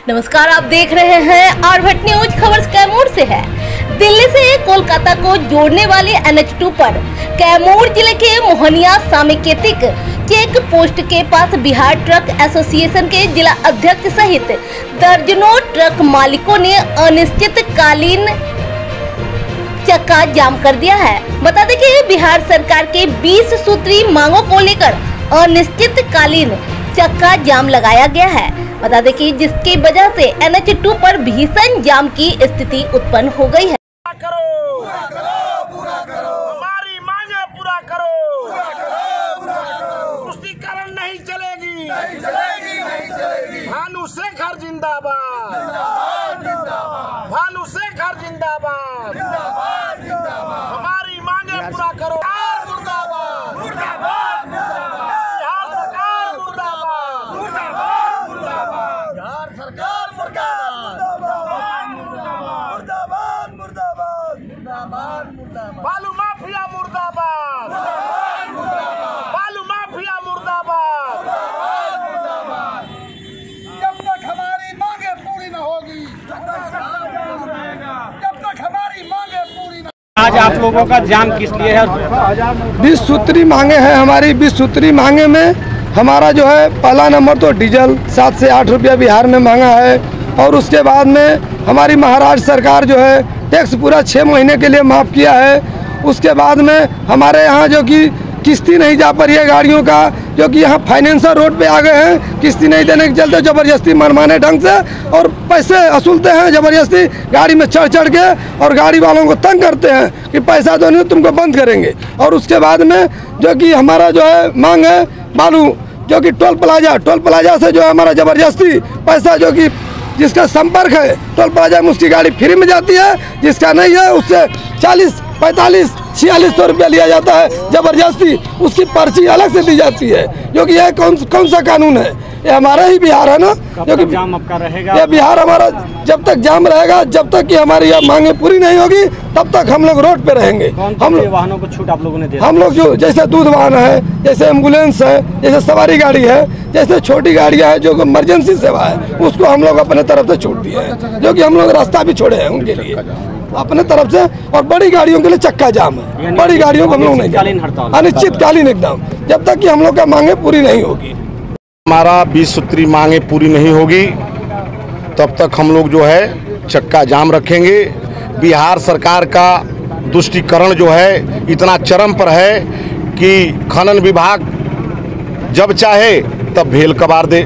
नमस्कार, आप देख रहे हैं आरभट न्यूज। खबर कैमूर से है। दिल्ली से कोलकाता को जोड़ने वाले NH2 पर कैमूर जिले के मोहनिया सामेकेतिक चेक पोस्ट के पास बिहार ट्रक एसोसिएशन के जिला अध्यक्ष सहित दर्जनों ट्रक मालिकों ने अनिश्चितकालीन चक्का जाम कर दिया है। बता दें कि बिहार सरकार के 20 सूत्री मांगों को लेकर अनिश्चितकालीन चक्का जाम लगाया गया है। बता दें कि जिसकी वजह से NH2 पर भीषण जाम की स्थिति उत्पन्न हो गई है। पूरा करो, हमारी मांगे पूरा करो, पुष्टिकरण नहीं चलेगी, भानु शेखर जिंदाबाद, भानु शेखर जिंदाबाद, हमारी मांगे पूरा करो। बालू माफिया मुर्दाबाद, बालू माफिया मुर्दाबाद। जब तक हमारी मांगे पूरी न होगी, जब तक हमारी मांगे पूरी न। आज आप लोगों का जाम किस लिए है? 20 सूत्री मांगे हैं हमारी। 20 सूत्री मांगे में हमारा जो है पहला नंबर तो डीजल 7 से 8 रुपया बिहार में मांगा है, और उसके बाद में हमारी महाराष्ट्र सरकार जो है टैक्स पूरा 6 महीने के लिए माफ़ किया है। उसके बाद में हमारे यहाँ जो कि किस्ती नहीं जा पा रही है गाड़ियों का, जो कि यहाँ फाइनेंसर रोड पे आ गए हैं। किस्ती नहीं देने के चलते ज़बरदस्ती मनमाने ढंग से और पैसे वसूलते हैं ज़बरदस्ती गाड़ी में चढ़ के, और गाड़ी वालों को तंग करते हैं कि पैसा दो नहीं तुमको बंद करेंगे। और उसके बाद में जो कि हमारा जो है मांग है बालू, जो कि टोल प्लाजा से जो है हमारा ज़बरदस्ती पैसा, जो कि जिसका संपर्क है टोल प्लाजा में उसकी गाड़ी फ्री में जाती है, जिसका नहीं है उससे 40, 45, 4600 रुपया लिया जाता है ज़बरदस्ती। उसकी पर्ची अलग से दी जाती है, जो कि यह कौन सा कानून है? ये हमारा ही बिहार है ना, जो कि जाम आपका रहेगा। ये बिहार हमारा जब तक जाम रहेगा, जब तक कि हमारी यह मांगे पूरी नहीं होगी, तब तक हम लोग रोड पे रहेंगे। हम लोग वाहनों को छूट आप लोगों ने दिया? हम लोग जो जैसे दूध वाहन है, जैसे एम्बुलेंस है, जैसे सवारी गाड़ी है, जैसे छोटी गाड़ियां हैं जो इमरजेंसी सेवा है, उसको हम लोग अपने तरफ से छूट दिए हैं, जो कि हम लोग रास्ता भी छोड़े हैं उनके लिए अपने तरफ से। और बड़ी गाड़ियों के लिए चक्का जाम है, बड़ी गाड़ियों को हम लोग नहीं, अनिश्चितकालीन एकदम, जब तक कि हम लोग का मांगे पूरी नहीं होगी। हमारा 20 सूत्री मांगे पूरी नहीं होगी तब तक हम लोग जो है चक्का जाम रखेंगे। बिहार सरकार का तुष्टीकरण जो है इतना चरम पर है कि खनन विभाग जब चाहे तब भेल कबार दे।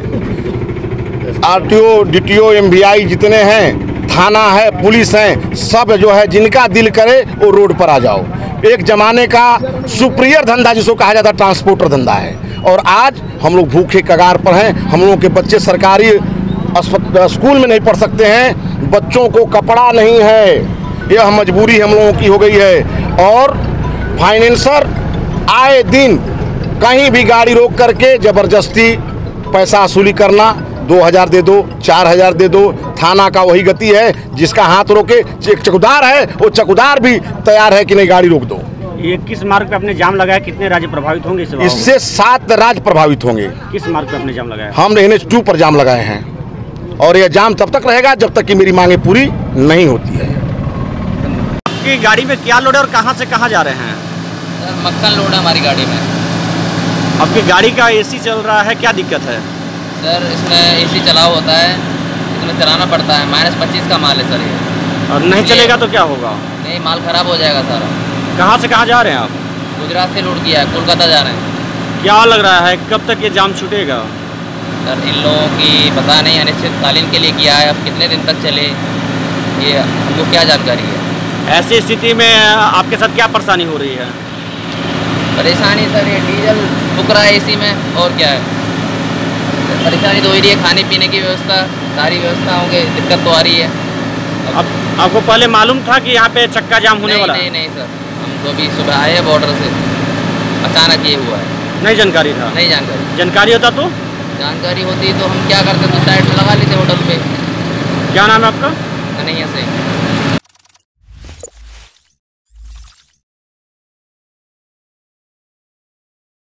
RTO, DTO, MVI जितने हैं, थाना है, पुलिस है, सब जो है जिनका दिल करे वो रोड पर आ जाओ। एक जमाने का सुपीरियर धंधा जिसको कहा जाता ट्रांसपोर्टर धंधा है, और आज हम लोग भूखे कगार पर हैं। हम लोगों के बच्चे सरकारी स्कूल में नहीं पढ़ सकते हैं, बच्चों को कपड़ा नहीं है, यह मजबूरी हम लोगों की हो गई है। और फाइनेंसर आए दिन कहीं भी गाड़ी रोक करके ज़बरदस्ती पैसा वसूली करना, 2000 दे दो, 4000 दे दो। थाना का वही गति है, जिसका हाथ रोके एक चौकीदार है, वो चौकीदार भी तैयार है कि नहीं गाड़ी रोक दो। ये किस मार्ग पे आपने जाम लगाया? कितने राज्य प्रभावित होंगे इससे? 7 राज्य प्रभावित होंगे। किस मार्ग पे आपने जाम लगाया? हम NH2 पर जाम लगाए हैं, और यह जाम तब तक रहेगा जब तक कि मेरी मांगे पूरी नहीं होती है। आपकी गाड़ी में क्या लोड है और कहां से कहां जा रहे हैं? सर मक्खन लोड है हमारी गाड़ी में। आपकी गाड़ी का AC चल रहा है, क्या दिक्कत है? सर इसमें AC चलाओ होता है, इसमें चलाना पड़ता है। -25 का माल है सर ये। और नहीं चलेगा तो क्या होगा? नहीं, माल खराब हो जाएगा सारा। कहाँ से कहाँ जा रहे हैं आप? गुजरात से लोड किया है, कोलकाता जा रहे हैं। क्या लग रहा है कब तक ये जाम छूटेगा? सर इन लोगों की पता नहीं, अनिश्चितकालीन के लिए किया है, अब कितने दिन तक चले ये हमको क्या जानकारी है। ऐसी स्थिति में आपके साथ क्या परेशानी हो रही है? परेशानी सर ये डीजल फूक रहा है AC में, और क्या है परेशानी तो हो रही है। खाने पीने की व्यवस्था, सारी व्यवस्थाओं की दिक्कत तो आ रही है। अब आपको पहले मालूम था कि यहाँ पे चक्का जाम होने वाला? नहीं सर, हम तो अभी सुबह आए हैं बॉर्डर से, अचानक ये हुआ है। नहीं जानकारी था? नहीं जानकारी। जानकारी होता तो? जानकारी होती तो हम क्या करते, तो साइड में लगा लेते होटल पे। क्या नाम है आपका? कन्हैया सिंह।